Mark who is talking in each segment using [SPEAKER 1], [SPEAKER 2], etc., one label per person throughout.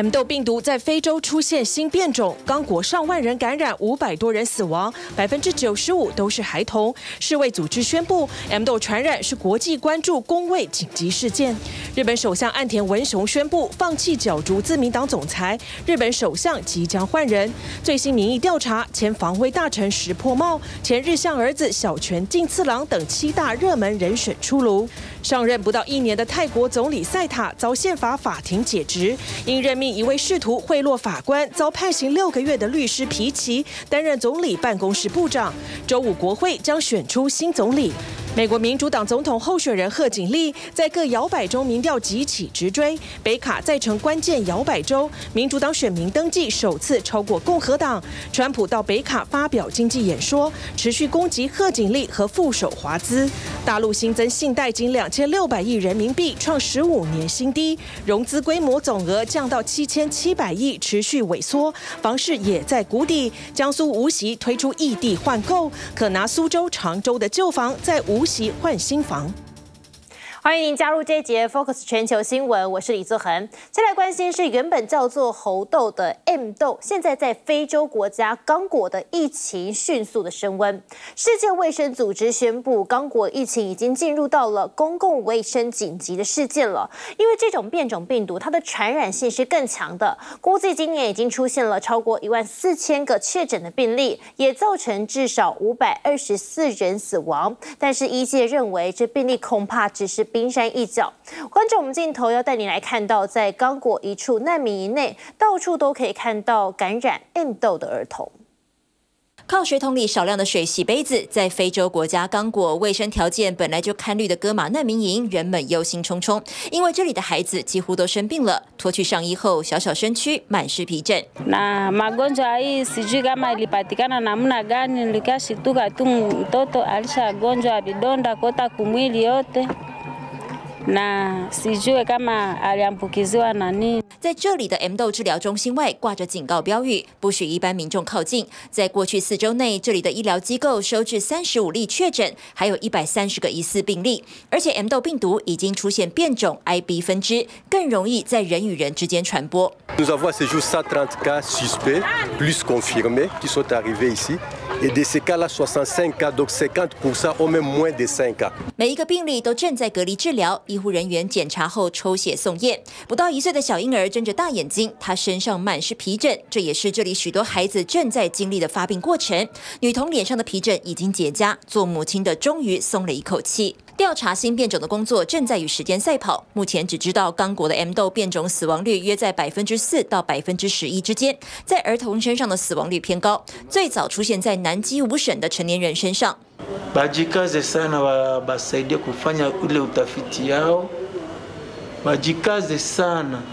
[SPEAKER 1] M 豆病毒在非洲出现新变种，刚果上万人感染，500多人死亡，95%都是孩童。世卫组织宣布 ，M 豆传染是国际关注公卫紧急事件。日本首相岸田文雄宣布放弃角逐自民党总裁，日本首相即将换人。最新民意调查，前防卫大臣石破茂、前日向儿子小泉进次郎等7大热门人选出炉。上任不到1年的泰国总理赛塔遭宪法法庭解职，因任命一位试图贿赂法官、遭判刑6个月的律师皮奇担任总理办公室部长。周五国会将选出新总理。美国民主党总统候选人贺锦丽在各摇摆州民调急起直追，北卡再成关键摇摆州，民主党选民登记首次超过共和党。川普到北卡发表经济演说，持续攻击贺锦丽和副手华兹。大陆新增信贷仅2600亿人民币，创15年新低，融资规模总额降到7700亿，持续萎缩。房市也在谷底，江苏无锡推出异地换购，可拿苏州、常州的旧房在无锡换新房。
[SPEAKER 2] 欢迎您加入这一节 Focus 全球新闻，我是李作恒。再来关心是原本叫做猴痘的 M 痘，现在在非洲国家刚果的疫情迅速的升温。世界卫生组织宣布，刚果疫情已经进入到了公共卫生紧急的事件了。因为这种变种病毒，它的传染性是更强的，估计今年已经出现了超过14000个确诊的病例，也造成至少524人死亡。但是医界认为，这病例恐怕只是冰山一角。观众，我们镜头要带你来看到，在刚果一处难民营内，到处都可以看到感染 M 痘的儿童。
[SPEAKER 3] 靠水桶里少量的水洗杯子，在非洲国家刚果卫生条件本来就堪虑的戈马难民营，人们忧心忡忡，因为这里的孩子几乎都生病了，脱去上衣后，小小身躯满是皮疹。
[SPEAKER 4] Na magonjwa hii sijui kama ilipatikana namna gani, nikashituka tu mtoto alishagonjwa vidonda kote kumwili yote. 那sijui kama aliambukiziwa na nini。
[SPEAKER 3] 在这里的 M 痘治疗中心外挂着警告标语，不许一般民众靠近。在过去4周内，这里的医疗机构收治35例确诊，还有130个疑似病例。而且 M 痘病毒已经出现变种 IB 分支，更容易在人与人之间传播。
[SPEAKER 5] Nous avons à ce jour 130 cas suspects, plus confirmés, qui sont arrivés ici. Et de ces cas-là, 65 cas, donc 50% ou même moins de 5 cas.
[SPEAKER 3] 每一个病例都正在隔离治疗，医护人员检查后抽血送验。不到1岁的小婴儿睁着大眼睛，他身上满是皮疹，这也是这里许多孩子正在经历的发病过程。女童脸上的皮疹已经结痂，做母亲的终于松了一口气。调查新变种的工作正在与时间赛跑，目前只知道刚果的 M 痘变种死亡率约在4%到11%之间，在儿童身上的死亡率偏高，最早出现在南基5省的成年人身上。
[SPEAKER 6] Bajikaze sana basaidie kufanya ule utafiti yao, bajikaze sana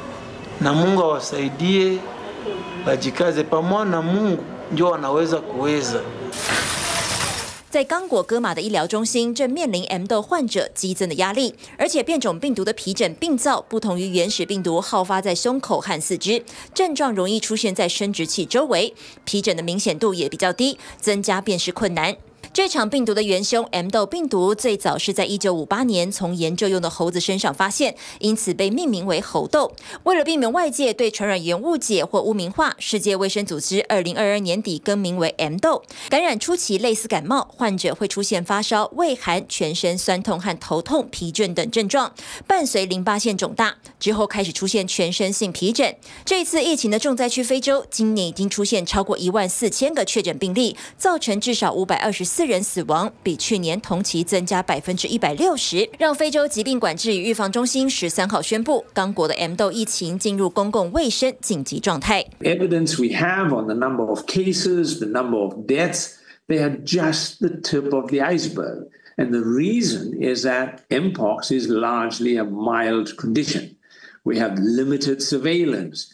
[SPEAKER 6] na Mungu awasaidie, bajikaze pamoja na Mungu ndio wanaweza kuweza。
[SPEAKER 3] 在刚果戈马的医疗中心正面临 M 痘患者激增的压力，而且变种病毒的皮疹病灶不同于原始病毒好发在胸口和四肢，症状容易出现在生殖器周围，皮疹的明显度也比较低，增加辨识困难。这场病毒的元凶 M 痘病毒最早是在1958年从研究用的猴子身上发现，因此被命名为猴痘。为了避免外界对传染源误解或污名化，世界卫生组织2022年底更名为 M 痘。感染初期类似感冒，患者会出现发烧、畏寒、全身酸痛和头痛、疲倦等症状，伴随淋巴腺肿大，之后开始出现全身性皮疹。这次疫情的重灾区非洲，今年已经出现超过14000个确诊病例，造成至少524人死亡，比去年同期增加160%，让非洲疾病管制与预防中心13号宣布，刚果的 M 痘疫情进入公共卫生紧急状态。
[SPEAKER 7] Evidence we have on the number of cases, the number of deaths, they are just the tip of the iceberg. And the reason is that Mpox is largely a mild condition. We have limited surveillance.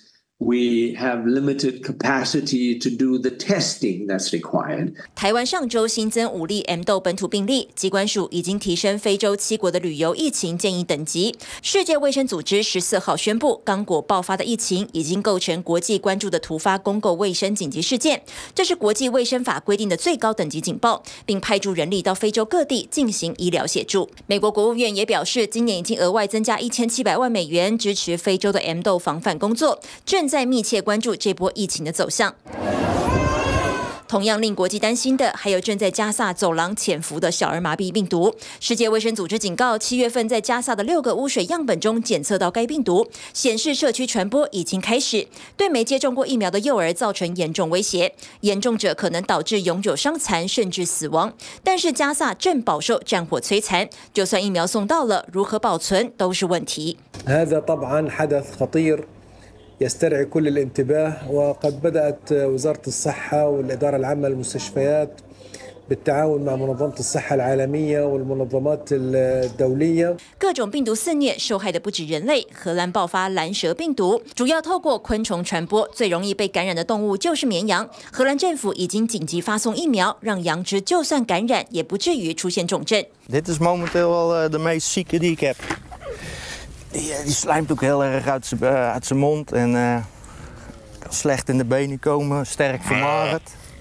[SPEAKER 7] We have limited capacity to do the testing that's required.
[SPEAKER 3] 台湾上周新增5例 M 豆本土病例，疾管署已经提升非洲7国的旅游疫情建议等级。世界卫生组织14号宣布，刚果爆发的疫情已经构成国际关注的突发公共卫生紧急事件，这是国际卫生法规定的最高等级警报，并派驻人力到非洲各地进行医疗协助。美国国务院也表示，今年已经额外增加1700万美元支持非洲的 M 豆防范工作，正在密切关注这波疫情的走向。同样令国际担心的，还有正在加萨走廊潜伏的小儿麻痹病毒。世界卫生组织警告，7月份在加萨的6个污水样本中检测到该病毒，显示社区传播已经开始，对没接种过疫苗的幼儿造成严重威胁，严重者可能导致永久伤残甚至死亡。但是加萨正饱受战火摧残，就算疫苗送到了，如何保存都是问题。
[SPEAKER 8] يستدعي كل الانتباه وقد بدأت وزارة الصحة والإدارة العامة للمستشفيات بالتعاون مع منظمة الصحة العالمية والمنظمات الدولية。
[SPEAKER 3] 各种病毒肆虐，受害的不止人类。荷兰爆发蓝蛇病毒，主要透过昆虫传播，最容易被感染的动物就是绵羊。荷兰政府已经紧急发送疫苗，让羊只就算感染，也不至于出现重症。
[SPEAKER 9] Dit is momenteel de meest zieke die ik heb. Die slijmt ook heel erg uit zijn mond en kan slecht in de benen komen, sterk vermagerd.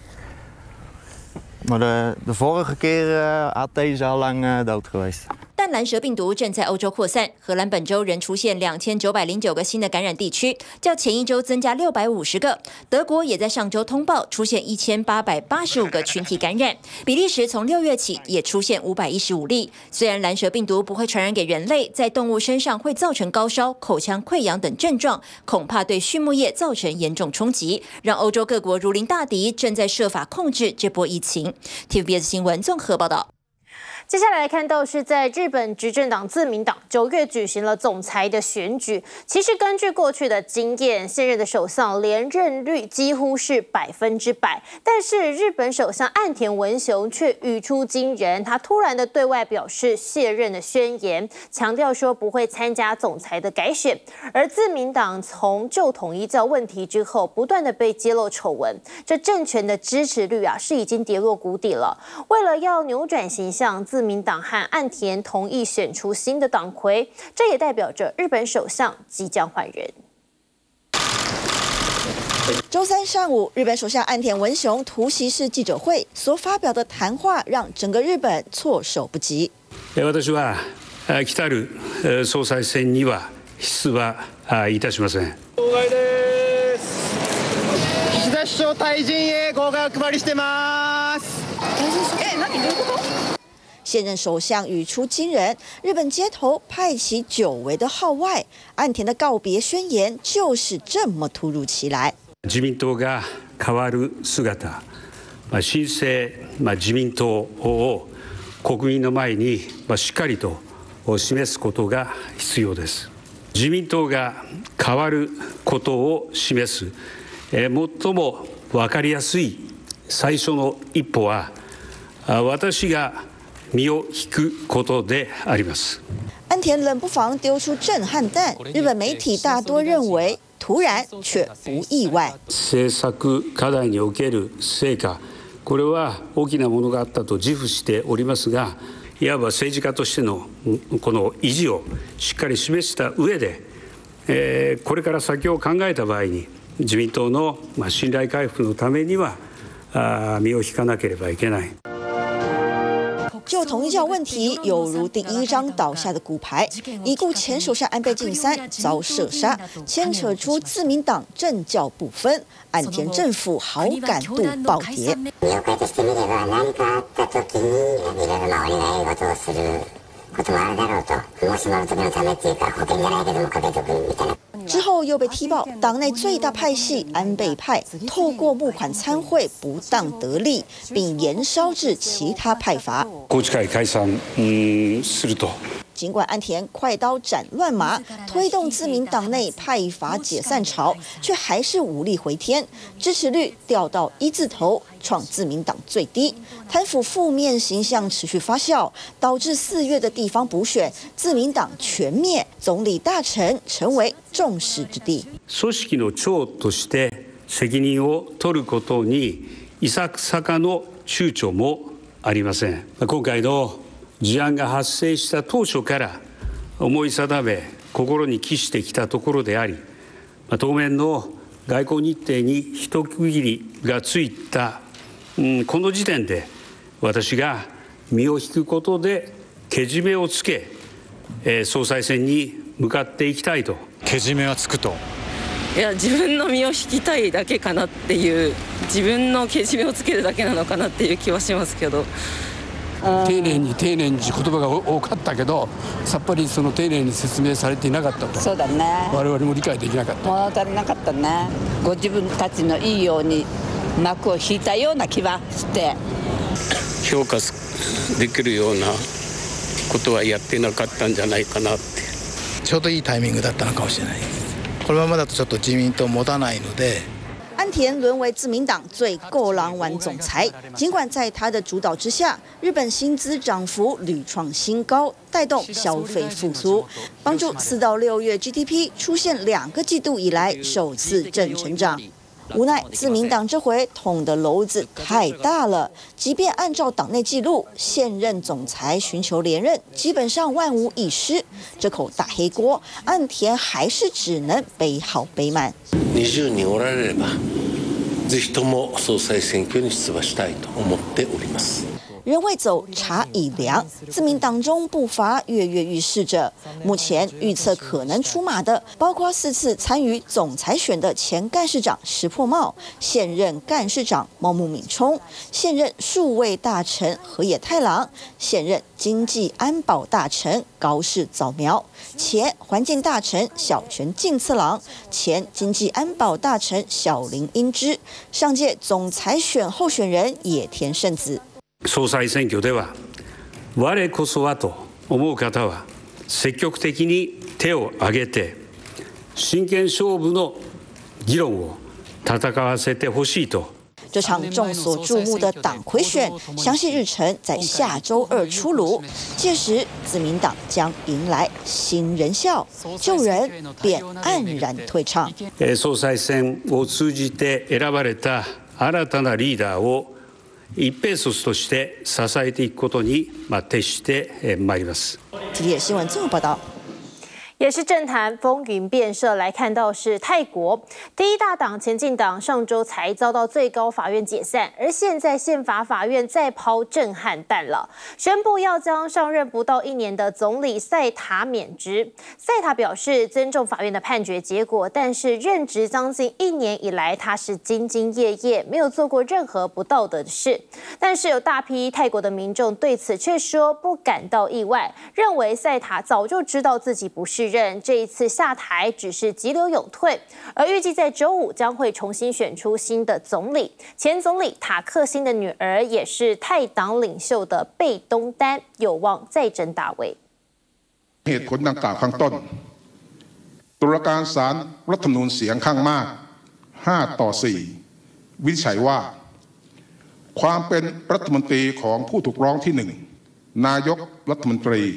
[SPEAKER 9] Maar de vorige keer had deze al lang dood geweest.
[SPEAKER 3] 但蓝蛇病毒正在欧洲扩散，荷兰本周仍出现2909个新的感染地区，较前一周增加650个。德国也在上周通报出现1885个群体感染，比利时从6月起也出现515例。虽然蓝蛇病毒不会传染给人类，在动物身上会造成高烧、口腔溃疡等症状，恐怕对畜牧业造成严重冲击，让欧洲各国如临大敌，正在设法控制这波疫情。TVBS 新闻综合报道。
[SPEAKER 2] 接下来看到是在日本执政党自民党9月举行了总裁的选举。其实根据过去的经验，现任的首相连任率几乎是100%，但是日本首相岸田文雄却语出惊人，他突然的对外表示卸任的宣言，强调说不会参加总裁的改选。而自民党从旧统一教问题之后，不断的被揭露丑闻，这政权的支持率是已经跌落谷底了。为了要扭转形象，自民党和岸田同意选出新的党魁，这也代表着日本首相即将换人。
[SPEAKER 10] 周三上午，日本首相岸田文雄突袭式记者会所发表的谈话，让整个日本措手不及。
[SPEAKER 11] 私は来る総裁選には出馬いたしません。
[SPEAKER 12] 岸田首相退陣へ号外お配りしてます。何どういうこと？
[SPEAKER 10] 现任首相语出惊人，日本街头派起久违的号外，岸田的告别宣言就是这么突如其来。
[SPEAKER 11] 自民党が変わる姿、新生自民党を国民の前にしっかりと示すことが必要です。自民党が変わることを示す最も分かりやすい最初の一歩は私が身を引くことであります。
[SPEAKER 10] 岸田冷不防丢出震撼弹，日本媒体大多认为突然却不意外。
[SPEAKER 11] 政策課題における成果、これは大きなものがあったと自負しておりますが、いわば政治家としてのこの意地をしっかり示した上で、これから先を考えた場合に自民党の信頼回復のためには身を引かなければいけない。
[SPEAKER 10] 就统一教问题，有如第一张倒下的骨牌。已故前首相安倍晋三遭射杀，牵扯出自民党政教不分，岸田政府好感度暴跌。
[SPEAKER 13] 業界としてみれば何かあった時にいろいろお願い事をすることもあるだろうと、もしもの時のためっていうか保険じゃないけどもかけとくみたいな。
[SPEAKER 10] 之后又被踢爆，党内最大派系安倍派透过募款参会不当得利，并延烧至其他派阀。
[SPEAKER 11] 宏池会解散すると
[SPEAKER 10] 尽管岸田快刀斩乱麻，推动自民党内派阀解散潮，却还是无力回天，支持率掉到1字头，创自民党最低。贪腐负面形象持续发酵，导致4月的地方补选，自民党全灭，总理大臣成为众矢之的。
[SPEAKER 11] 組織の長として責任を取ることにいささかの躊躇もありません。今回の事案が発生した当初から思い定め心に帰してきたところであり、当面の外交日程に一区切りがついたこの時点で私が身を引くことでけじめをつけ総裁選に向かっていきたいと。
[SPEAKER 14] けじめはつくと。
[SPEAKER 15] いや自分の身を引きたいだけかなっていう自分のけじめをつけるだけなのかなっていう気はしますけど。
[SPEAKER 16] 丁寧に丁寧に言葉が多かったけどさっぱりその丁寧に説明されていなかったと。
[SPEAKER 17] そうだね。
[SPEAKER 16] 我々も理解できなかった。
[SPEAKER 17] 物足りなかったね。ご自分たちのいいように幕を引いたような気はして。
[SPEAKER 16] 評価できるようなことはやってなかったんじゃないかなって。
[SPEAKER 18] ちょうどいいタイミングだったのかもしれない。このままだとちょっと自民党持たないので。
[SPEAKER 10] 岸田沦为自民党最够狼玩总裁，尽管在他的主导之下，日本薪资涨幅屡创新高，带动消费复苏，帮助4到6月 GDP 出现2个季度以来首次正成长。无奈自民党这回捅的篓子太大了，即便按照党内记录，现任总裁寻求连任基本上万无一失，这口大黑锅，岸田还是只能背好背满。
[SPEAKER 19] 20人おられれば、ぜひとも総裁選挙に出馬したいと思っております。
[SPEAKER 10] 人未走，茶已凉。自民党中步伐跃跃欲试着。目前预测可能出马的，包括4次参与总裁选的前干事长石破茂、现任干事长茂木敏充、现任数位大臣河野太郎、现任经济安保大臣高市早苗、前环境大臣小泉进次郎、前经济安保大臣小林英之、上届总裁选候选人野田圣子。
[SPEAKER 11] 総裁選挙では我こそはと思う方は積極的に手を挙げて真剣勝負の議論を戦わせてほしいと。
[SPEAKER 10] 这场众所注目的党魁选，详细日程在下周2出炉。届时，自民党将迎来新人笑，旧人便黯然退场。
[SPEAKER 11] 総裁選を通じて選ばれた新たなリーダーを一兵卒として支えていくことに徹してまいります。
[SPEAKER 10] TVBS新闻综合报道。
[SPEAKER 2] 也是政坛风云变色，来看到是泰国第一大党前进党上周才遭到最高法院解散，而现在宪法法院再抛震撼弹了，宣布要将上任不到1年的总理赛塔免职。赛塔表示尊重法院的判决结果，但是任职将近1年以来，他是兢兢业业，没有做过任何不道德的事。但是有大批泰国的民众对此却说不感到意外，认为赛塔早就知道自己不是这一次下台只是急流勇退，而预计在周5将会重新选出新的总理。前总理塔克辛的女儿也是泰党领袖的贝东丹有望再争大位。
[SPEAKER 20] เหตุผลดังกล่าวข้างต้นตุลาการศาลรัฐธรรมนูญเสียงข้างมาก5 ต่อ 4วินิจฉัยว่าความเป็นรัฐมนตรีของผู้ถูกร้องที่1นายกรัฐมนตรี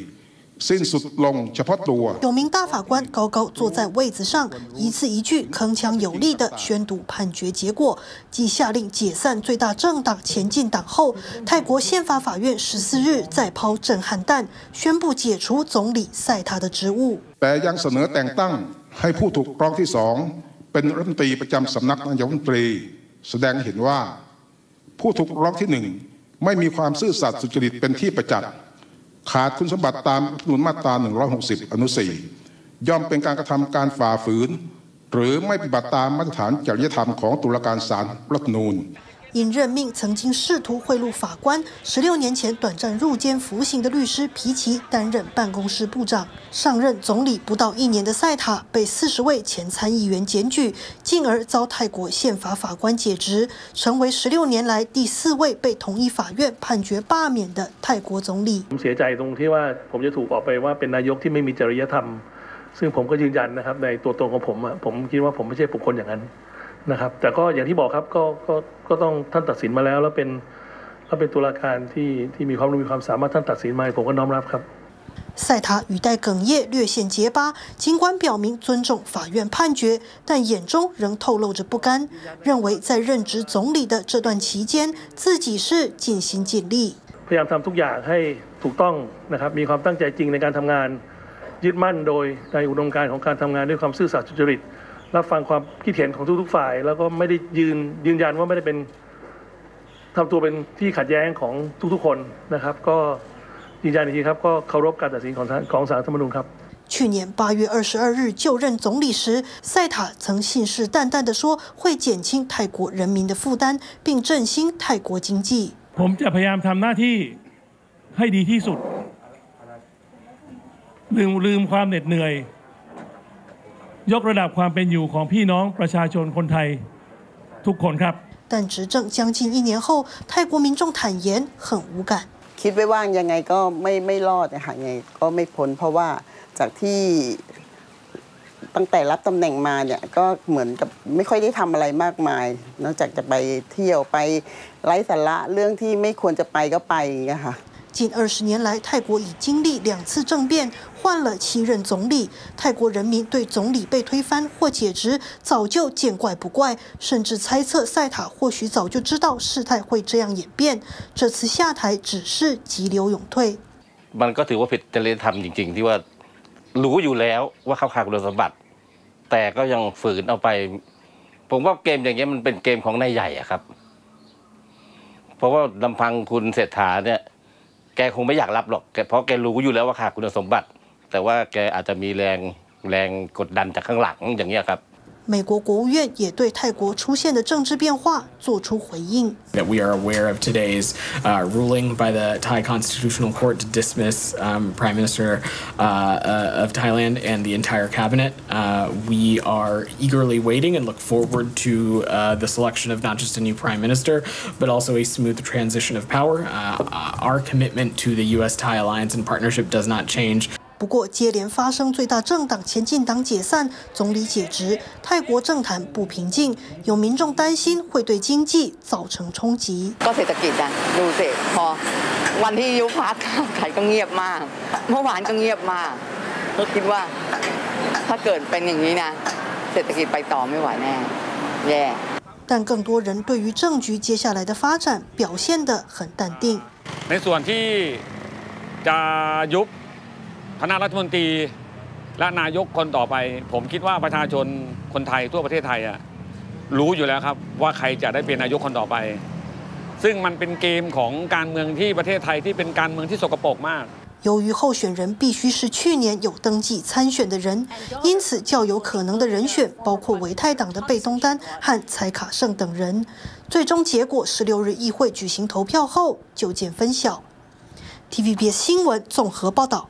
[SPEAKER 21] 有名大法官高高坐在位子上，一字一句铿锵有力地宣读判决结果，继下令解散最大政党前进党后，泰国宪法法院14日再抛震撼弹，宣布解除总理赛塔的职务。
[SPEAKER 20] แต่ยังเสนอแต่งตั้งให้ผู้ถูกร้องที่2เป็นรัฐมนตรีประจำสำนักนายกรัฐมนตรีแสดงเห็นว่าผู้ถูกร้องที่1ไม่มีความซื่อสัตย์สุจริตเป็นที่ประจักษ์ขาดคุณสมบัติตามรัฐธรรมนูญมาตรา160 อนุ 4ย่อมเป็นการกระทำการฝ่าฝืนหรือไม่ปฏิบัติตามมาตรฐานจริยธรรมของตุลาการศาลรัฐธรรมนูญ
[SPEAKER 10] 一
[SPEAKER 21] 因任命曾经试图贿赂法官，16年前短暂入监服刑的律师皮奇担任办公室部长。上任总理不到1年的赛塔被40位前参议员检举，进而遭泰国宪法法官解职，成为16年来第4位被同一法院判决罢免的泰国总理。
[SPEAKER 14] ผมเสียใจตรงที่ว่าผมจะถูกออกไปว่าเป็นนายกที่ไม่มีจริยธรรมซึ่งผมก็ยืนยันนะครับในตัวตนของผมคิดว่าผมไม่ใช่บุคคลอย่างนั้นนะครับแต่ก็อย่างที่บอกครับก็ต้องท่านตัดสินมาแล้วเป็นตุลาการที่มีความรู้มีความสามารถท่านตัดสินมาผมก็น้อมรับครับ
[SPEAKER 21] 赛塔语带哽咽，略显结巴。尽管表明尊重法院判决，但眼中仍透露着不甘，认为在任职总理的这段期间，自己是尽心尽力。
[SPEAKER 14] พยายามทำทุกอย่างให้ถูกต้องนะครับมีความตั้งใจจริงในการทำงานยึดมั่นโดยในอุดมการณ์ของการทำงานด้วยความซื่อสัตย์สุจริตรับฟังความคิดเห็นของทุกๆฝ่ายแล้วก็ไม่ได้ยืนยันว่าไม่ได้เป็นทำตัวเป็นที่ขัดแย้งของทุกๆคนนะครับก็ยืนยันอีกทีครับก็เคารพการตัดสินของศาลรัฐธรรมนูญครับ
[SPEAKER 21] 去年8月22日就任总理时，赛塔曾信誓旦旦地说会减轻泰国人民的负担，并振兴泰国经济。
[SPEAKER 14] ผมจะพยายามทำหน้าที่ให้ดีที่สุดลืมความเหน็ดเหนื่อยยกระดับความเป็นอยู่ของพี่น้องประชาชนคนไทยทุกคนครับ
[SPEAKER 21] 但执政将近1年后，泰国民众坦言很无感。
[SPEAKER 22] คิดไว้ว่ายังไงก็ไม่รอดนะคะยังไงก็ไม่พ้นเพราะว่าจากที่ตั้งแต่รับตำแหน่งมาเนี่ยก็เหมือนกับไม่ค่อยได้ทำอะไรมากมายนอกจากจะไปเที่ยวไปไร้สาระเรื่องที่ไม่ควรจะไปก็ไปอย่างเงี้ยค่ะ
[SPEAKER 21] 近20年来，泰国已经历2次政变，换了7任总理。泰国人民对总理被推翻或解职早就见怪不怪，甚至猜测赛塔或许早就知道事态会这样演变。这次下台只是急流勇退。
[SPEAKER 23] มันก็ถือว่าผิดจริยธรรมจริงๆที่ว่ารู้อยู่แล้วว่าเขาขาดคุณสมบัติแต่ก็ยังฝืนเอาไปผมว่าเกมอย่างเงี้ยมันเป็นเกมของนายใหญ่อะครับเพราะว่าลำพังคุณเศรษฐาเนี่ยแกคงไม่อยากรับหรอกเพราะแกรู้อยู่แล้วว่าขาดคุณสมบัติแต่ว่าแกอาจจะมีแรงกดดันจากข้างหลังอย่างเงี้ยครับ
[SPEAKER 21] 美国国务院也对泰国出现的政治变化做出回应。
[SPEAKER 24] That we are aware of today's ruling by the Thai Constitutional Court to dismiss Prime Minister of Thailand and the entire cabinet. We are eagerly waiting and look forward to the selection of not just a new Prime Minister, but also a smooth transition of power. Our commitment to the U.S.-Thai alliance and partnership does not change.
[SPEAKER 21] 不过，接连发生最大政党前进党解散、总理解职，泰国政坛不平静，有民众担心会对经济造成冲击。
[SPEAKER 17] ก็เศรษฐกิจอ่ะดูสิพอวันที่ยุบพรรคไทยก็เงียบมากเมื่อวานก็เงียบมากก็คิดว่าถ้าเกิดเป็นอย่างนี้นะเศรษฐกิจไปต่อไม่ไหวแน่แย่
[SPEAKER 21] 但更多人对于政局接下来的发展表现得很淡定。
[SPEAKER 25] ในส่วนที่จะยุบคณะรัฐมนตรีและนายกคนต่อไปผมคิดว่าประชาชนคนไทยทั่วประเทศไทยรู้อยู่แล้วครับว่าใครจะได้เป็นนายกคนต่อไปซึ่งมันเป็นเกมของการเมืองที่ประเทศไทยที่เป็นการเมืองที่สกปรกมาก
[SPEAKER 21] 由于候选人必须是去年有登记参选的人，因此较有可能的人选包括维泰党的贝东丹和蔡卡胜等人。最终结果16日议会举行投票后就见分晓。TVBS 新闻综合报道。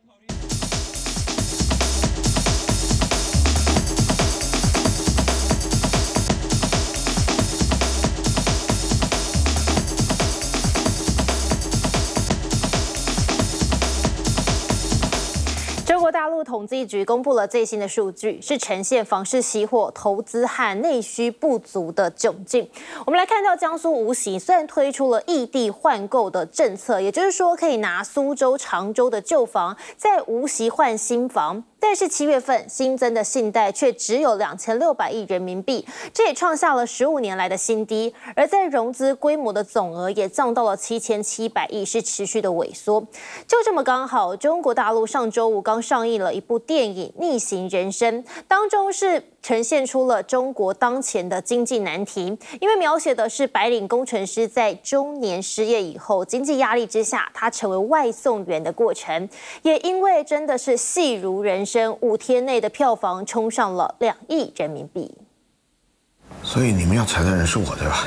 [SPEAKER 2] 中国大陆统计局公布了最新的数据，是呈现房市熄火、投资和内需不足的窘境。我们来看到江苏无锡虽然推出了异地换购的政策，也就是说可以拿苏州、常州的旧房在无锡换新房。但是7月份新增的信贷却只有2600亿人民币，这也创下了15年来的新低。而在融资规模的总额也降到了7700亿，是持续的萎缩。就这么刚好，中国大陆上周五刚上映了一部电影《逆行人生》，当中是呈现出了中国当前的经济难题，因为描写的是白领工程师在中年失业以后，经济压力之下，他成为外送员的过程。也因为真的是戏如人生，5天内的票房冲上了2亿人民币。
[SPEAKER 26] 所以你们要裁的人是我，对吧？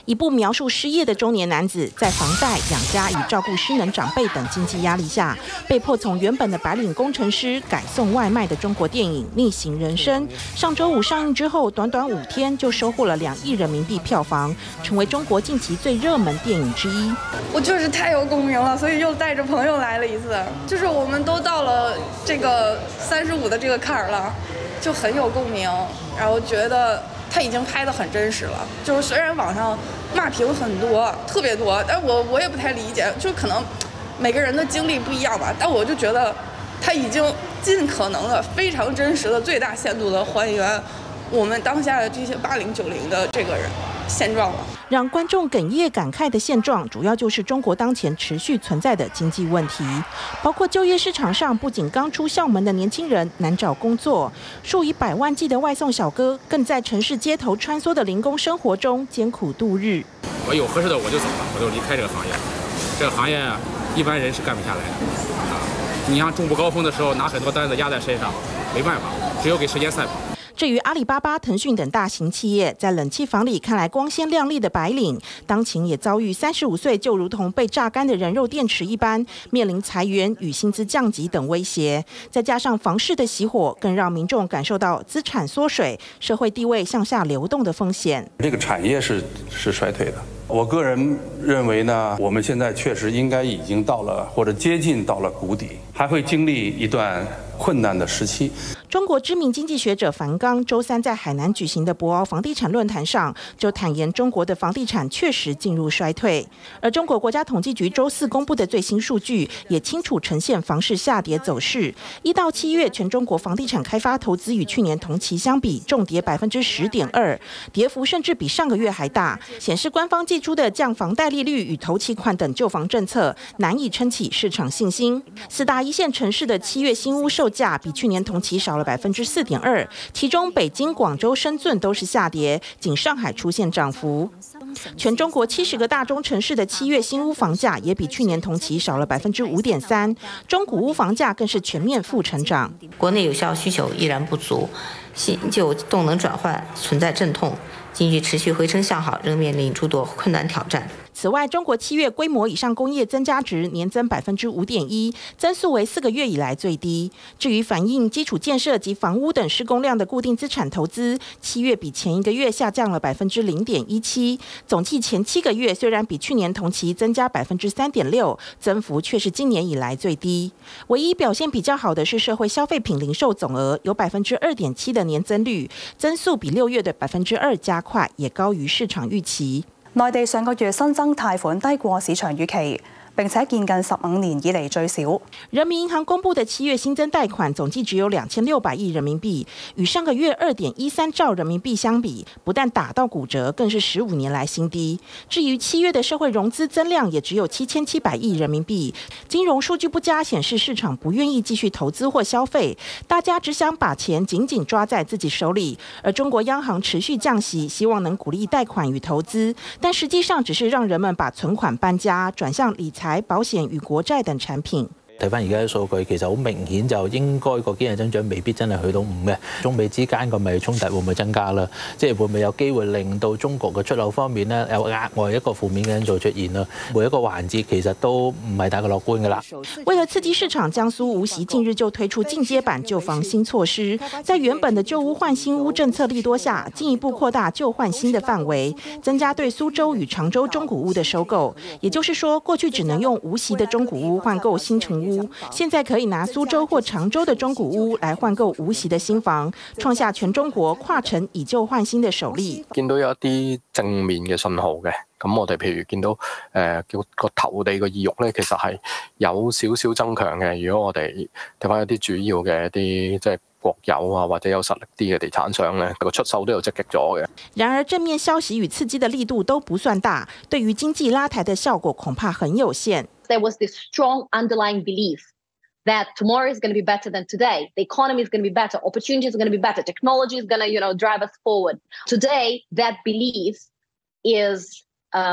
[SPEAKER 1] 一部描述失业的中年男子在房贷、养家与照顾失能长辈等经济压力下，被迫从原本的白领工程师改送外卖的中国电影《逆行人生》上周五上映之后，短短5天就收获了2亿人民币票房，成为中国近期最热门电影之一。
[SPEAKER 4] 我就是太有共鸣了，所以又带着朋友来了一次。就是我们都到了这个35的这个坎儿了，就很有共鸣，然后觉得他已经拍得很真实了。就是虽然网上骂评很多，特别多，但我也不太理解，就可能每个人的经历不一样吧。但我就觉得他已经尽可能的、非常真实的、最大限度的还原我们当下的这些80、90的这个人现状了。
[SPEAKER 1] 让观众哽咽感慨的现状，主要就是中国当前持续存在的经济问题，包括就业市场上，不仅刚出校门的年轻人难找工作，数以百万计的外送小哥更在城市街头穿梭的零工生活中艰苦度日。
[SPEAKER 5] 我有合适的我就走了，我就离开这个行业。这个行业一般人是干不下来的。你像中部高峰的时候，拿很多单子压在身上，没办法，只有给时间赛跑。
[SPEAKER 1] 至于阿里巴巴、腾讯等大型企业，在冷气房里看来光鲜亮丽的白领，当前也遭遇35岁就如同被榨干的人肉电池一般，面临裁员与薪资降级等威胁。再加上房市的熄火，更让民众感受到资产缩水、社会地位向下流动的风险。
[SPEAKER 6] 这个产业是衰退的。我个人认为呢，我们现在确实应该已经到了或者接近到了谷底，还会经历一段困难的时期。
[SPEAKER 1] 中国知名经济学者樊纲周三在海南举行的博鳌房地产论坛上，就坦言中国的房地产确实进入衰退。而中国国家统计局周4公布的最新数据，也清楚呈现房市下跌走势。1到7月，全中国房地产开发投资与去年同期相比重跌10.2%，跌幅甚至比上个月还大，显示官方寄出的降房贷利率与头期款等救房政策难以撑起市场信心。4大1线城市的7月新屋售价比去年同期少了4.2%，其中北京、广州、深圳都是下跌，仅上海出现涨幅。全中国70个大中城市的7月新屋房价也比去年同期少了5.3%，中古屋房价更是全面负成长。
[SPEAKER 7] 国内有效需求依然不足，新旧动能转换存在阵痛，经济持续回升向好仍面临诸多困难挑战。
[SPEAKER 1] 此外，中国7月规模以上工业增加值年增5.1%，增速为4个月以来最低。至于反映基础建设及房屋等施工量的固定资产投资，7月比前一个月下降了0.17%。总计前7个月虽然比去年同期增加3.6%，增幅却是今年以来最低。唯一表现比较好的是社会消费品零售总额，有2.7%的年增率，增速比6月的2%加快，也高于市场预期。
[SPEAKER 26] 內地上個月新增貸款低過市場預期，並且見近15年以嚟最少。
[SPEAKER 1] 人民銀行公布的7月新增貸款總計只有2600億人民幣，與上個月2.13兆人民幣相比，不但打到骨折，更是15年來新低。至於7月的社會融資增量也只有7700億人民幣，金融數據不佳顯示市場不願意繼續投資或消費，大家只想把錢緊緊抓在自己手裡。而中國央行持續降息，希望能鼓勵貸款與投資，但實際上只是讓人們把存款搬家，轉向理財、保險與國債等產品。
[SPEAKER 27] 睇翻而家嘅數據，其實好明顯就應該個經濟增長未必真係去到5嘅。中美之間個貿易衝突會唔會增加啦？即係會唔會有機會令到中國嘅出口方面呢有額外一個負面嘅因素出現啦？每一個環節其實都唔係太過樂觀㗎啦。
[SPEAKER 1] 為了刺激市場，江蘇無錫近日就推出進階版救房新措施，在原本的舊屋換新屋政策利多下，進一步擴大舊換新的範圍，增加對蘇州與常州中古屋的收購。也就是說，過去只能用無錫的中古屋換購新城屋。現在可以拿蘇州或常州的中古屋來換購無錫的新房，創下全中國跨城以舊換新的首例。
[SPEAKER 28] 見到有一啲正面嘅信號嘅，咁我哋譬如見到叫個投地嘅意欲咧，其實係有少少增強嘅。如果我哋睇翻一啲主要嘅一啲即係國有啊，或者有實力啲嘅地產商咧，個出售都有積極咗嘅。
[SPEAKER 1] 然而正面消息與刺激的力度都不算大，對於經濟拉抬的效果恐怕很有限。
[SPEAKER 29] There was this strong underlying belief that tomorrow is going to be better than today. The economy is going to be better. Opportunities are going to be better. Technology is going to, drive us forward. Today, that belief is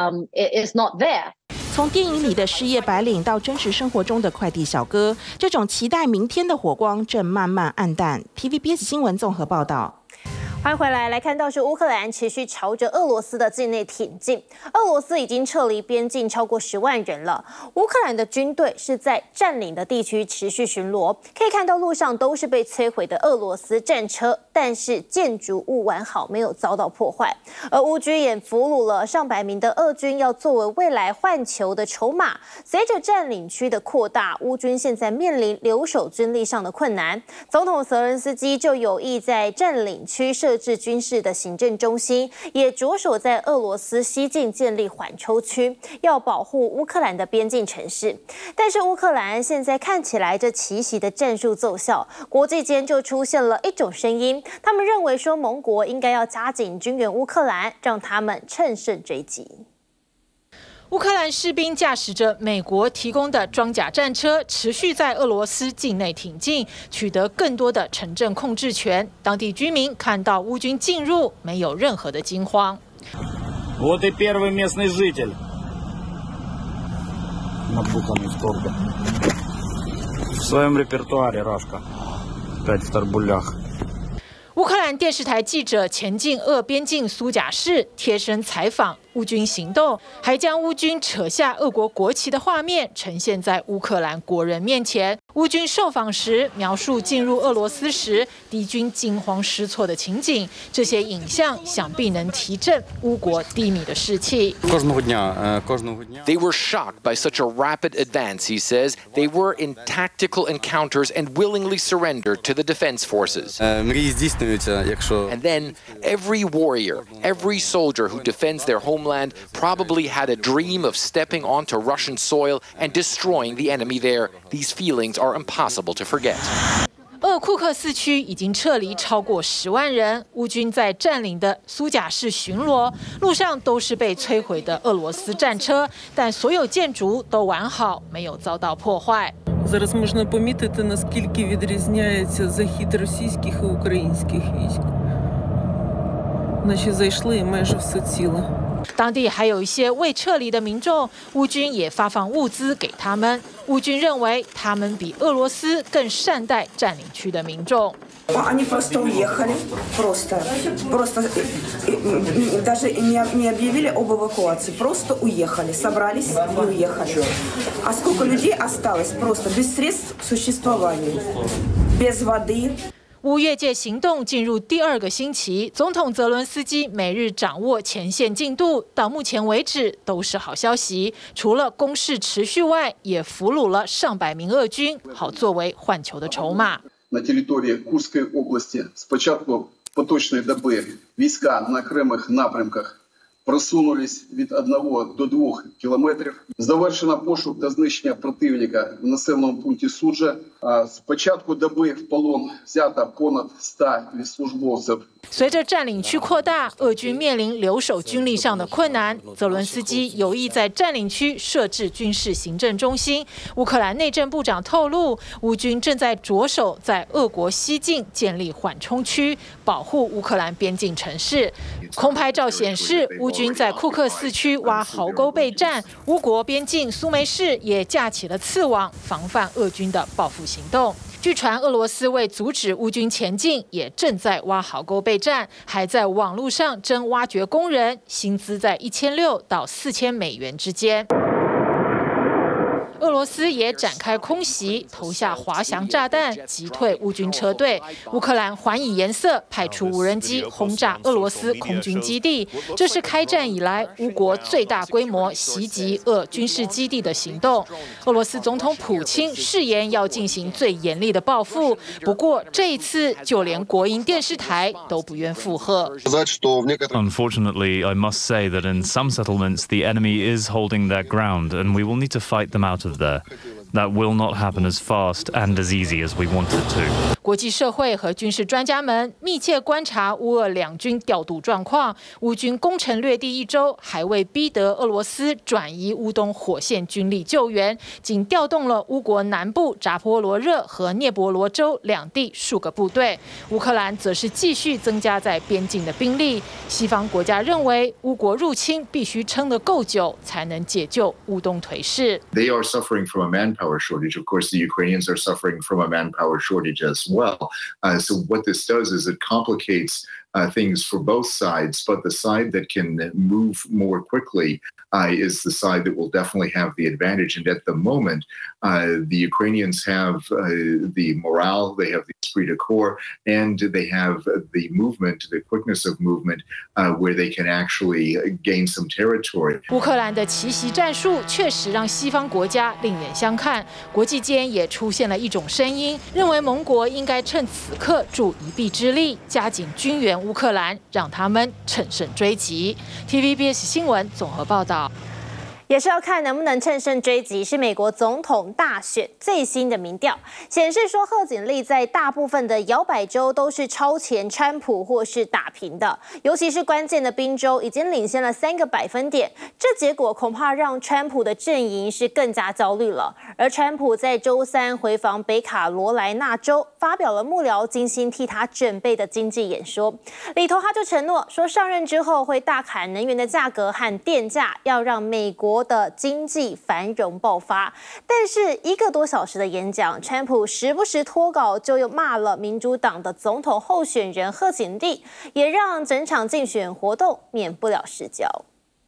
[SPEAKER 29] not there.
[SPEAKER 1] 從電影裡的失業白領到真實生活中的快遞小哥，這種期待明天的火光正慢慢暗淡。TVBS 新聞綜合報道。
[SPEAKER 2] 欢迎回来，来看到是乌克兰持续朝着俄罗斯的境内挺进，俄罗斯已经撤离边境超过10万人了。乌克兰的军队是在占领的地区持续巡逻，可以看到路上都是被摧毁的俄罗斯战车，但是建筑物完好，没有遭到破坏。而乌军也俘虏了上百名的俄军，要作为未来换球的筹码。随着占领区的扩大，乌军现在面临留守军力上的困难。总统泽伦斯基就有意在占领区设置军事的行政中心，也着手在俄罗斯西境建立缓冲区，要保护乌克兰的边境城市。但是乌克兰现在看起来这奇袭的战术奏效，国际间就出现了一种声音，他们认为说盟国应该要加紧军援乌克兰，让他们乘胜追击。
[SPEAKER 1] 乌克兰士兵驾驶着美国提供的装甲战车，持续在俄罗斯境内挺进，取得更多的城镇控制权。当地居民看到乌军进入，没有任何的惊慌。
[SPEAKER 3] Вот и первый местный житель. Напуханный в торбе. В своем репертуаре Рашка. Опять в торбулях.
[SPEAKER 1] 乌克兰电视台记者前进俄边境苏贾市，贴身采访乌军行动，还将乌军扯下俄国国旗的画面呈现在乌克兰国人面前。乌军受访时描述进入俄罗斯时敌军惊慌失措的情景，这些影像想必能提振乌国低迷的士气。
[SPEAKER 8] They were shocked by such a rapid advance, he says. They were in tactical encounters and willingly surrendered to the defense forces. And then every warrior, every soldier who defends their homeland probably had a dream of stepping onto Russian soil and destroying the enemy there. These feelings are impossible to forget.
[SPEAKER 1] 俄库克斯区已经撤离超过10万人，乌军在占领的苏贾市巡逻，路上都是被摧毁的俄罗斯战车，但所有建筑都完好，没有遭到破坏。
[SPEAKER 9] Зараз можна помітити, наскільки відрізняється захід російських і українських військ. Наші зайшли і майже все ціле.
[SPEAKER 1] 当地还有一些未撤离的民众，乌军也发放物资给他们。乌军认为他们比俄罗斯更善待占领区的民众。
[SPEAKER 12] Они просто уехали, просто даже не объявили об эвакуации, просто уехали, собрались и уехали. А сколько людей осталось просто без средств к существованию, без воды.
[SPEAKER 1] 乌越界行动进入第2个星期，总统泽伦斯基每日掌握前线进度，到目前为止都是好消息。除了攻势持续外，也俘虏了上百名俄军，好作为换球的筹码。
[SPEAKER 13] На території Курської області з початку поточної доби війська на окремих напрямках просунулись від 1 до 2 кілометрів. Завершено пошук та знищення противника в населеному пункті Суджа. З початку доби в полон взято понад 100 військовослужбовців.
[SPEAKER 1] 随着占领区扩大，俄军面临留守军力上的困难。泽伦斯基有意在占领区设置军事行政中心。乌克兰内政部长透露，乌军正在着手在俄国西境建立缓冲区，保护乌克兰边境城市。空拍照显示，乌军在库克斯区挖壕沟备战。乌国边境苏梅市也架起了刺网，防范俄军的报复行动。据传，俄罗斯为阻止乌军前进，也正在挖壕沟备战，还在网络上征挖掘工人，薪资在1600到4000美元之间。俄罗斯也展开空袭，投下滑翔炸弹，击退乌军车队。乌克兰还以颜色，派出无人机轰炸俄罗斯空军基地。这是开战以来乌国最大规模袭击俄军事基地的行动。俄罗斯总统普京誓言要进行最严厉的报复，不过这一次就连国营电视台都不愿附和。
[SPEAKER 15] Unfortunately, I must say that in some settlements, the enemy is holding their ground, and we will need to fight them out of there. That will not happen as fast and as easy as we wanted to.
[SPEAKER 1] 国际社会和军事专家们密切观察乌俄两军调度状况。乌军攻城略地1周，还未逼得俄罗斯转移乌东火线军力救援，仅调动了乌国南部扎波罗热和涅伯罗州2地数个部队。乌克兰则是继续增加在边境的兵力。西方国家认为，乌国入侵必须撑得够久，才能解救乌东颓势。
[SPEAKER 16] They are suffering from a manpower shortage. Of course, the Ukrainians are suffering from a manpower shortage as well. So what this does is it complicates things for both sides, but the side that can move more quickly is the side that will definitely have the advantage. And at the moment, the Ukrainians have the morale, they have the esprit de corps, and they have the movement, the quickness of movement, where they can actually gain some territory.
[SPEAKER 10] 乌克兰的奇袭战术确实让西方国家另眼相看，国际间也出现了一种声音，认为盟国应该趁此刻助一臂之力，加紧军援乌克兰，让他们乘胜追击。TVBS 新闻综合报道。
[SPEAKER 2] 也是要看能不能乘胜追击。是美国总统大选最新的民调显示说，贺锦丽在大部分的摇摆州都是超前川普或是打平的，尤其是关键的宾州已经领先了3个百分点。这结果恐怕让川普的阵营是更加焦虑了。而川普在周3回访北卡罗来纳州，发表了幕僚精心替他准备的经济演说，里头他就承诺说，上任之后会大砍能源的价格和电价，要让美国的经济繁荣爆发。但是1个多小时的演讲，川普时不时脱稿，就又骂了民主党的总统候选人贺锦丽，也让整场竞选活动免不了失焦。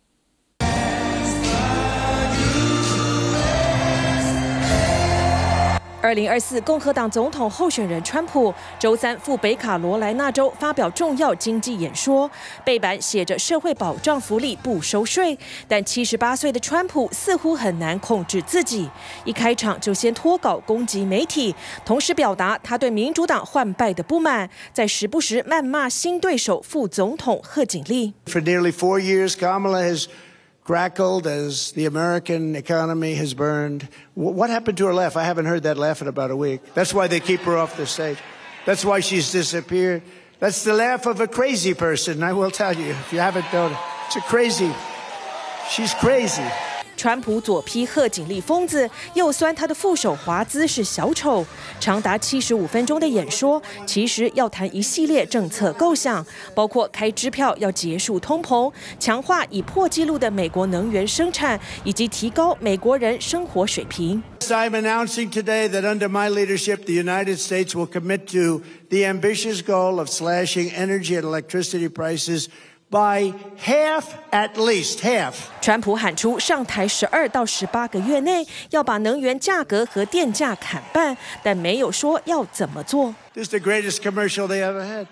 [SPEAKER 11] 2024共和党总统候选人川普周3赴北卡罗来纳州发表重要经济演说，背板写着社会保障福利不收税，但78岁的川普似乎很难控制自己，一开场就先脱稿攻击媒体，同时表达他对民主党换败的不满，在时不时谩骂新对手副总统贺锦丽。
[SPEAKER 14] For nearly 4 years, Kamala has grackled as the American economy has burned. What happened to her laugh? I haven't heard that laugh in about a week. That's why they keep her off the stage. That's why she's disappeared. That's the laugh of a crazy person, I will tell you, if you haven't known it. It's a crazy. She's crazy.
[SPEAKER 11] 川普左批贺锦丽疯子，右酸他的副手华兹是小丑。长达75分钟的演说，其实要谈一系列政策构想，包括开支票要结束通膨、强化已破纪录的美国能源生产，以及提高美国人生活水平。
[SPEAKER 14] I'm announcing today that under my leadership, the United States will commit to the ambitious goal of slashing energy and electricity prices by half, at least half.
[SPEAKER 11] 川普喊出上台12到18个月内要把能源价格和电价砍半，但没有说要怎么做。
[SPEAKER 14] This is the greatest commercial they ever had.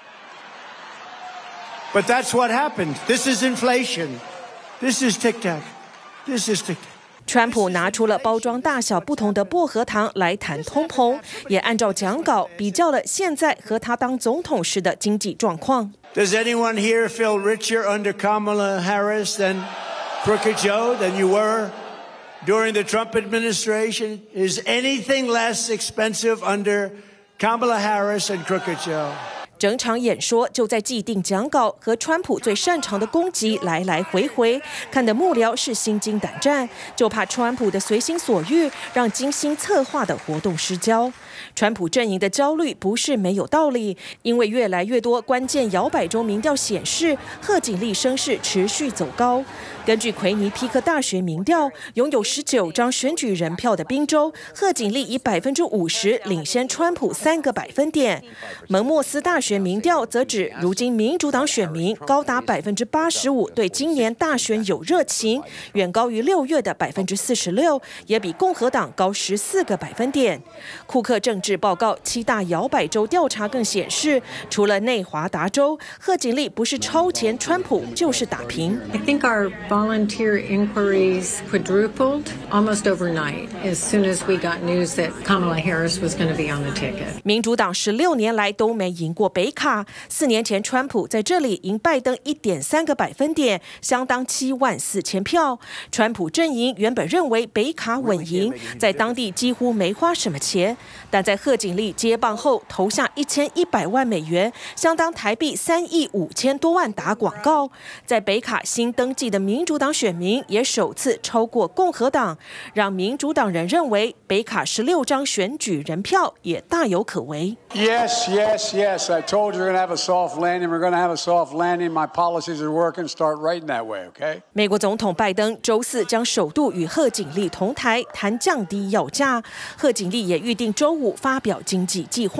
[SPEAKER 14] But that's what happened. This is inflation. This is tic-tac. This is tic-tac.
[SPEAKER 11] 川普拿出了包装大小不同的薄荷糖来谈通膨，也按照讲稿比较了现在和他当总统时的经济状况。
[SPEAKER 14] Does anyone here feel richer under Kamala Harris than Crooked Joe than you were during the Trump administration? Is anything less expensive under Kamala Harris and Crooked Joe?
[SPEAKER 11] 整场演说就在既定讲稿和川普最擅长的攻击来来回回，看得幕僚是心惊胆战，就怕川普的随心所欲让精心策划的活动失焦。川普阵营的焦虑不是没有道理，因为越来越多关键摇摆州民调显示，贺锦丽声势持续走高。根据奎尼皮克大学民调，拥有19张选举人票的宾州，贺锦丽以50%领先川普3个百分点。蒙莫斯大学民调则指，如今民主党选民高达85%对今年大选有热情，远高于6月的46%，也比共和党高14个百分点。库克政治报告7大摇摆州调查更显示，除了内华达州，贺锦丽不是超前川普就是打平。
[SPEAKER 18] I think our volunteer inquiries quadrupled almost overnight as soon as we got news that Kamala Harris was going to be on the ticket.
[SPEAKER 11] 民主党16年来都没赢过北卡，4年前川普在这里赢拜登1.3个百分点，相当74000票。川普阵营原本认为北卡稳赢，在当地几乎没花什么钱，但在贺锦丽接棒后投下1100万美元，相当台币3亿5000多万打广告。在北卡新登记的民主党选民也首次超过共和党，让民主党人认为北卡16张选举人票也大有可为。
[SPEAKER 19] Yes, yes, yes. I told you we're going to have a soft landing. We're going to have a soft landing. My policies are working. Start right in that way, okay?
[SPEAKER 11] 美国总统拜登周4将首度与贺锦丽同台谈降低药价，贺锦丽也预定周5发表经济计划。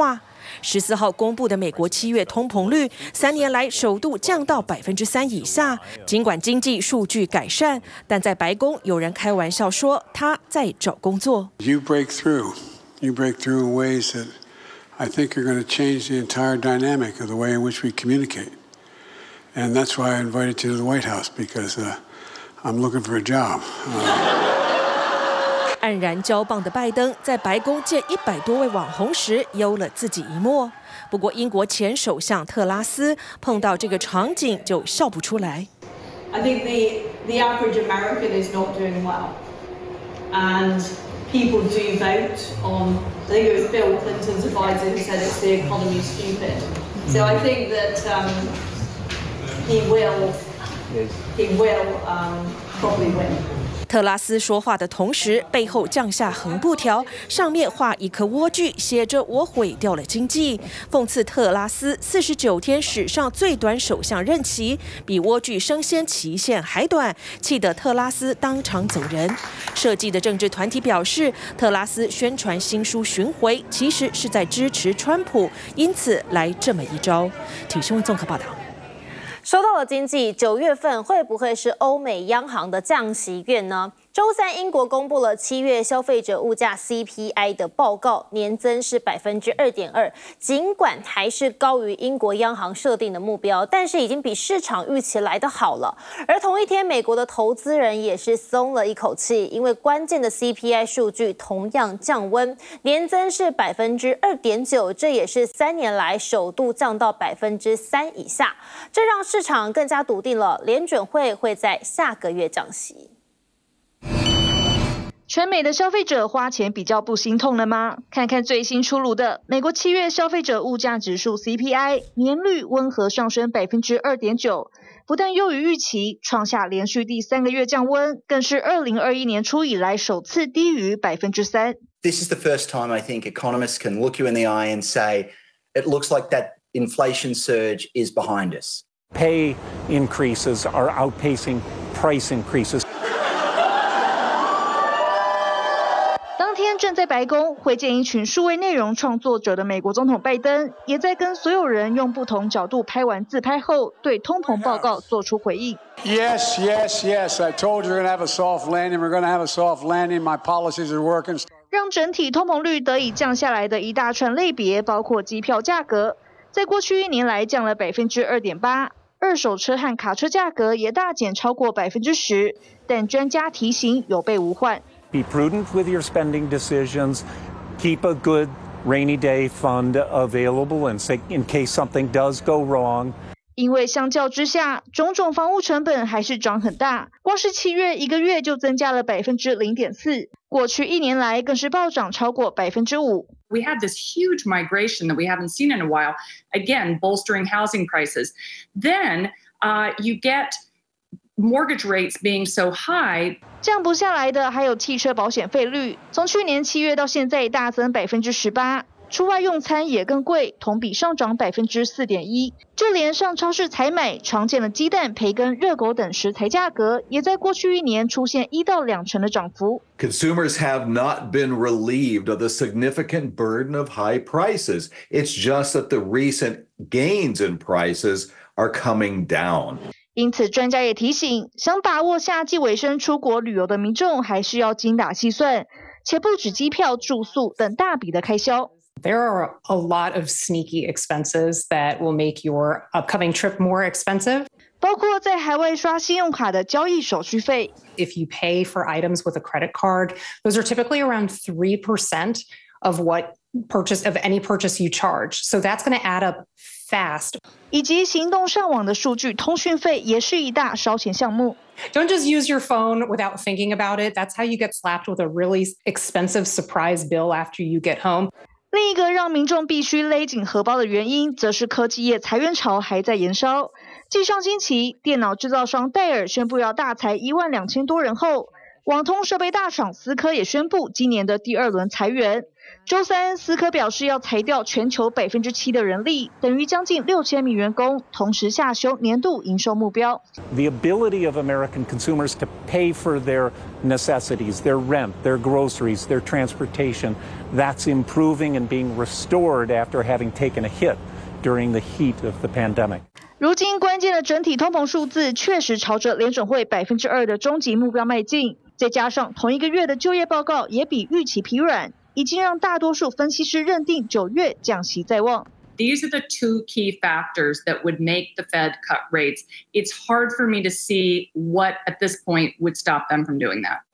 [SPEAKER 11] 14号公布的美国7月通膨率3年来首度降到3%以下。尽管经济数据改善，但在白宫有人开玩笑说他在找工作。
[SPEAKER 19] You break through in ways that I think are going to change the entire dynamic of the way in which we communicate. And that's why I invited you to the White House, because I'm looking for a job.
[SPEAKER 11] 黯然交棒的拜登在白宫见100多位网红时悠了自己一默。不过，英国前首相特拉斯碰到这个场景就笑不出来。
[SPEAKER 4] I think the average American is not doing well, and people do vote on. I think it was Bill Clinton's advisor who said it's the economy stupid. So I think that he will probably win.
[SPEAKER 11] 特拉斯说话的同时，背后降下横布条，上面画一颗莴苣，写着“我毁掉了经济”，讽刺特拉斯49天史上最短首相任期，比莴苣生鲜期限还短，气得特拉斯当场走人。设计的政治团体表示，特拉斯宣传新书巡回，其实是在支持川普，因此来这么一招。体育新闻综合报道。
[SPEAKER 2] 说到了经济，9月份会不会是欧美央行的降息月呢？周三，英国公布了7月消费者物价 CPI 的报告，年增是2.2%，尽管还是高于英国央行设定的目标，但是已经比市场预期来得好了。而同一天，美国的投资人也是松了一口气，因为关键的 CPI 数据同样降温，年增是2.9%，这也是3年来首度降到3%以下，这让市场更加笃定了联准会会在下个月降息。
[SPEAKER 5] 全美的消费者花钱比较不心痛了吗？看看最新出炉的美国7月消费者物价指数 CPI 年率温和上升2.9%，不但优于预期，创下连续第3个月降温，更是2021年初以来首次低于3%。
[SPEAKER 17] This is the first time I think economists can look you in the eye and say, it looks like that inflation surge is behind us.
[SPEAKER 20] Pay increases are outpacing price increases.
[SPEAKER 5] 当天正在白宫会见一群数位内容创作者的美国总统拜登，也在跟所有人用不同角度拍完自拍后，对通膨报告做出回应。
[SPEAKER 19] Yes. I told you we're going to have a soft landing. We're going to have a soft landing. My policies are working.
[SPEAKER 5] 让整体通膨率得以降下来的一大串类别，包括机票价格，在过去1年来降了2.8%，二手车和卡车价格也大减超过10%，但专家提醒有备无患。
[SPEAKER 20] Be prudent with your spending decisions. Keep a good rainy day fund available in case something does go wrong.
[SPEAKER 5] 因为相较之下，种种房屋成本还是涨很大，光是7月1个月就增加了0.4%，过去1年来更是暴涨超过5%。
[SPEAKER 21] We had this huge migration that we haven't seen in a while, again, bolstering housing prices. Then you get mortgage rates being so high.
[SPEAKER 5] 降不下来的还有汽车保险费率，从去年7月到现在大增18%，出外用餐也更贵，同比上涨4.1%。就连上超市采买常见的鸡蛋、培根、热狗等食材价格，也在过去1年出现1到2成的涨幅。
[SPEAKER 22] Consumers have not been relieved of the significant burden of high prices. It's just that the recent gains in prices are coming down.
[SPEAKER 5] 因此，专家也提醒，想把握夏季尾声出国旅游的民众，还是要精打细算，且不止机票、住宿等大笔的开销。
[SPEAKER 23] There are a lot of sneaky expenses that will make your upcoming trip more expensive.
[SPEAKER 5] 包括在海外刷信用卡的交易手续费。
[SPEAKER 23] If you pay for items with a credit card, those are typically around 3% of any purchase you charge. So that's going to add up fast.
[SPEAKER 5] 以及行动上网的数据通讯费也是一大烧钱项目。
[SPEAKER 23] Don't just use your phone without thinking about it. That's how you get slapped with a really expensive surprise bill after you get home.
[SPEAKER 5] 另一个让民众必须勒紧荷包的原因，则是科技业裁员潮还在延烧。继上星期电脑制造商戴尔宣布要大裁12000多人后， 网通设备大厂思科也宣布今年的第2轮裁员。周三，思科表示要裁掉全球7%的人力，等于将近6000名员工，同时下修年度营收目标。
[SPEAKER 20] The ability of American consumers to pay for their necessities, their rent, their groceries, their transportation, that's improving and being restored after having taken a hit during the heat of the pandemic.
[SPEAKER 5] 如今关键的整体通膨数字确实朝着联准会2%的终极目标迈进，再加上同一个月的就业报告也比预期疲软，已经让大多数分析师认定9月降息在望。
[SPEAKER 21] These are the two key factors that would make the Fed cut rates. It's hard for me to see what at this point would stop them from doing that.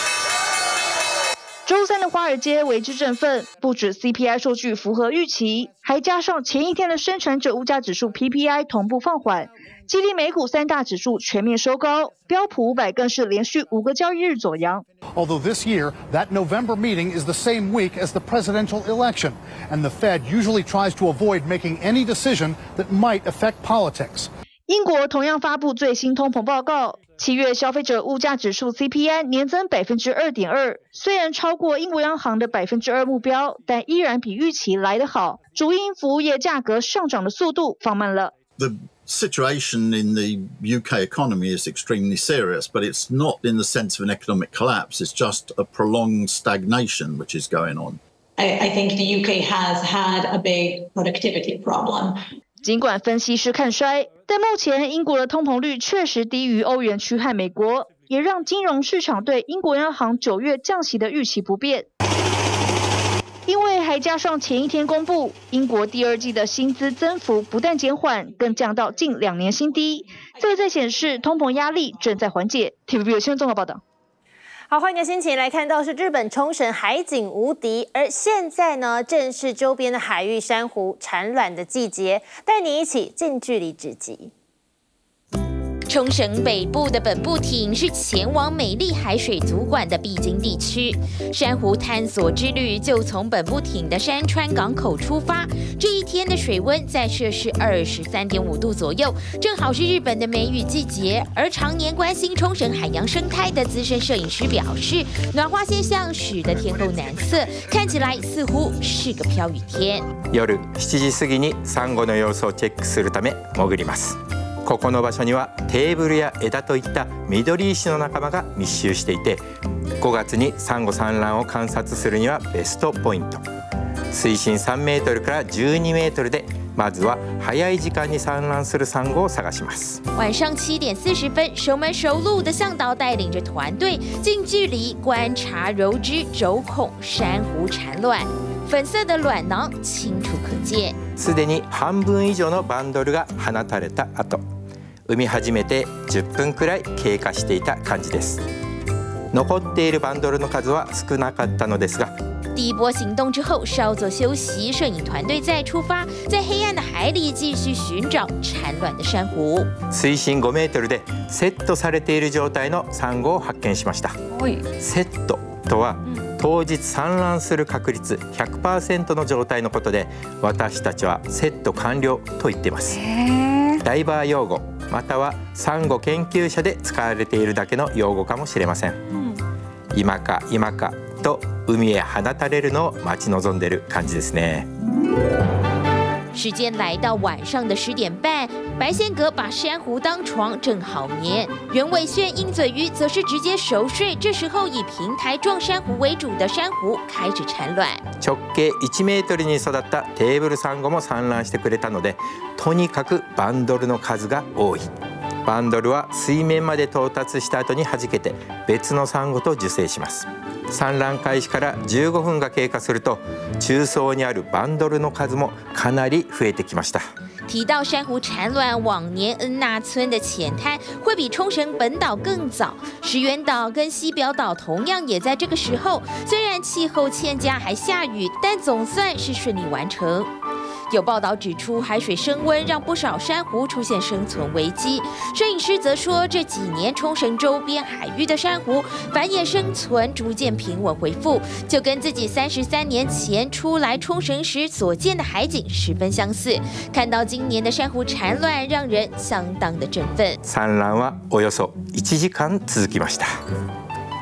[SPEAKER 5] 周三的华尔街为之振奋，不止 CPI 数据符合预期，还加上前一天的生产者物价指数 PPI 同步放缓，激励美股3大指数全面收高，标普500更是连续5个交易日走阳。
[SPEAKER 3] Although this year, that November meeting is the same week as the presidential election, and the Fed usually tries to avoid making any decision that might affect politics.
[SPEAKER 5] 英国同样发布最新通膨报告，7月消费者物价指数 CPI 年增2.2%，虽然超过英国央行的2%目标，但依然比预期来得好。主因服务业价格上涨的速度放慢了。
[SPEAKER 6] The situation in the UK economy is extremely serious, but it's not in the sense of an economic collapse. It's just a prolonged stagnation which is going on.
[SPEAKER 7] I think the UK has had a big productivity problem.
[SPEAKER 5] 尽管分析师看衰，但目前英国的通膨率确实低于欧元区和美国，也让金融市场对英国央行9月降息的预期不变。因为还加上前一天公布，英国第2季的薪资增幅不但减缓，更降到近2年新低，这在显示通膨压力正在缓解。TVB 有新闻综合报道。
[SPEAKER 2] 好，换个心情来看到是日本冲绳海景无敌，而现在呢，正是周边的海域珊瑚产卵的季节，带你一起近距离直击。
[SPEAKER 24] 冲绳北部的本部町是前往美丽海水族馆的必经地区，珊瑚探索之旅就从本部町的山川港口出发。这一天的水温在摄氏23.5度左右，正好是日本的梅雨季節。而常年关心冲绳海洋生态的资深摄影师表示，暖化现象使得天空蓝色，看起来似乎是个飘雨天。
[SPEAKER 25] 夜7時過ぎにサンゴの様子をチェックするため潜ります。ここの場所にはテーブルや枝といった緑石の仲間が密集していて、5月にサンゴ産卵を観察するにはベストポイント。水深3メートルから12メートルでまずは早い時間に産卵するサンゴを探します。
[SPEAKER 24] 晚上7点40分，熟门熟路的向导带领着团队近距离观察柔枝轴孔珊瑚产卵，粉色的卵囊清楚可见。
[SPEAKER 25] すでに半分以上のバンドルが放たれた後、産み始めて10分くらい経過していた感じです。残っているバンドルの数は少なかったのですが。
[SPEAKER 24] 第一波行动之后，稍作休息，摄影团队再出发，在黑暗的海里继续寻找产卵的珊瑚。
[SPEAKER 25] 水深5メートルでセットされている状態のサンゴを発見しました。セットとは当日産卵する確率 100% の状態のことで、私たちはセット完了と言っています。ダイバー用語またはサンゴ研究者で使われているだけの用語かもしれません。今か今かと海へ放たれるのを待ち望んでいる感じですね。
[SPEAKER 24] 时间来到晚上的10点半，白线格把珊瑚当床，正好眠。原尾萱鹰嘴鱼则是直接熟睡。这时候以平台状珊瑚为主的珊瑚开始产卵。
[SPEAKER 25] 直径1メートルに育ったテーブルサンゴも産卵してくれたので、とにかくバンドルの数が多い。バンドルは水面まで到達した後に弾けて別のサンゴと受精します。産卵開始から15分が経過すると、中層にあるバンドルの数もかなり増えてきました。
[SPEAKER 24] 提到珊瑚产卵，往年恩纳村的浅滩会比冲绳本岛更早，石垣岛跟西表岛同样也在这个时候。虽然气候欠佳还下雨，但总算是顺利完成。有报道指出，海水升温让不少珊瑚出现生存危机。摄影师则说，这几年冲绳周边海域的珊瑚繁衍生存逐渐平稳恢复，就跟自己33年前出来冲绳时所见的海景十分相似。看到今年的珊瑚产卵，让人相当的振奋。
[SPEAKER 25] 産卵はおよそ1時間続きました。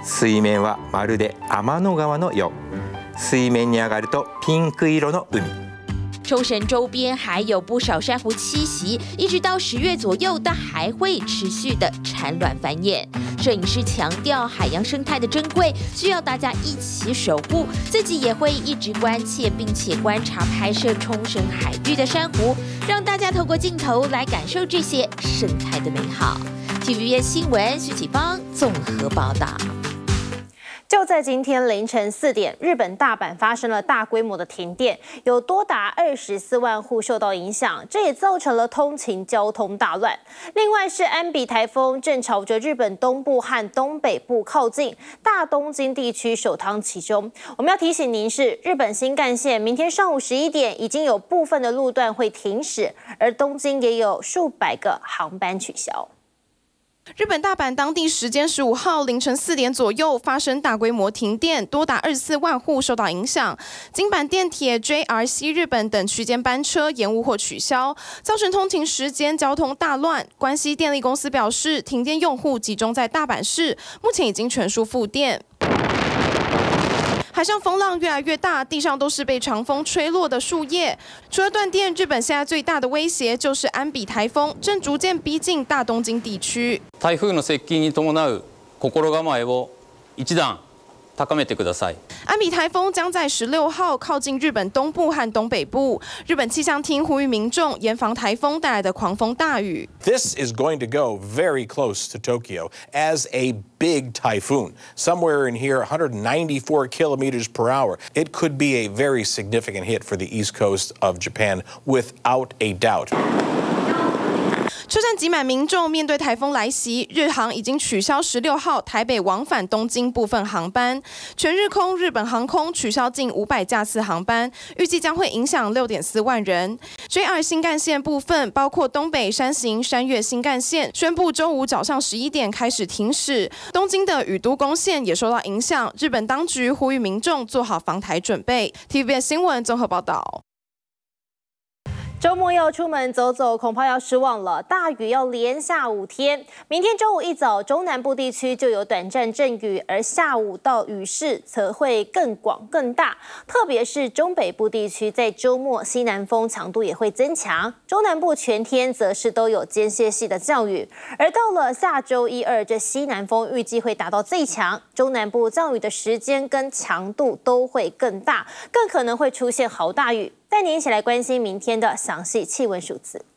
[SPEAKER 25] 水面はまるで天の川のよう。水面に上がるとピンク色の海。
[SPEAKER 24] 冲绳周边还有不少珊瑚栖息，一直到10月左右，但还会持续的产卵繁衍。摄影师强调，海洋生态的珍贵需要大家一起守护，自己也会一直关切并且观察拍摄冲绳海域的珊瑚，让大家透过镜头来感受这些生态的美好。TVBS 新闻徐启芳综合报道。
[SPEAKER 2] 就在今天凌晨4点，日本大阪发生了大规模的停电，有多达24万户受到影响，这也造成了通勤交通大乱。另外是安比台风正朝着日本东部和东北部靠近，大东京地区首当其冲。我们要提醒您是，日本新干线明天上午11点已经有部分的路段会停驶，而东京也有数百个航班取消。
[SPEAKER 11] 日本大阪当地时间15号凌晨4点左右发生大规模停电，多达24万户受到影响。京阪电铁、JR 西日本等区间班车延误或取消，造成通勤时间交通大乱。关西电力公司表示，停电用户集中在大阪市，目前已经全数复电。海上风浪越来越大，地上都是被长风吹落的树叶。除了断电，日本现在最大的威胁就是安比台风，正逐渐逼近大东京地区。
[SPEAKER 8] 台風の接近に伴う心構えを一段高めてください。
[SPEAKER 11] 安比台风将在16号靠近日本东部和东北部。日本气象厅呼吁民众严防台风带来的狂风大雨。
[SPEAKER 9] This is going to go very close to Tokyo as a big typhoon, somewhere in here 194 kilometers per hour. It could be a very significant hit for the east coast of Japan, without a doubt.
[SPEAKER 11] 车站挤满民众，面对台风来袭，日航已经取消16号台北往返东京部分航班，全日空日本航空取消近500架次航班，预计将会影响6.4万人。JR 新干线部分，包括东北山形、山岳新干线，宣布周五早上11点开始停驶。东京的宇都宫线也受到影响，日本当局呼吁民众做好防台准备。TVBS 新闻综合报道。
[SPEAKER 2] 周末要出门走走，恐怕要失望了。大雨要连下5天，明天周五一早，中南部地区就有短暂阵雨，而下午到雨势则会更广更大。特别是中北部地区，在周末西南风强度也会增强。中南部全天则是都有间歇性的降雨，而到了下周1、2，这西南风预计会达到最强，中南部降雨的时间跟强度都会更大，更可能会出现豪大雨。带您一起来关心明天的详细气温数字。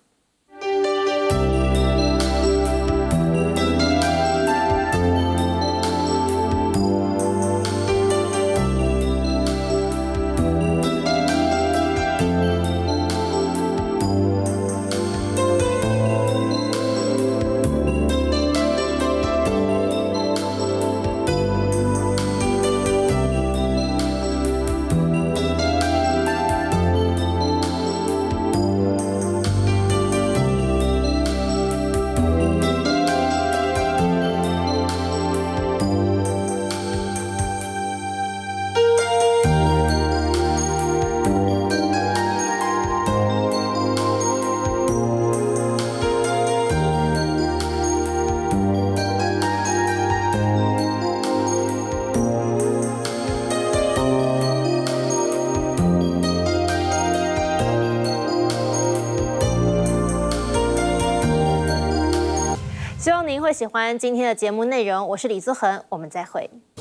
[SPEAKER 2] 希望您会喜欢今天的节目内容，我是李姿恒，我们再会。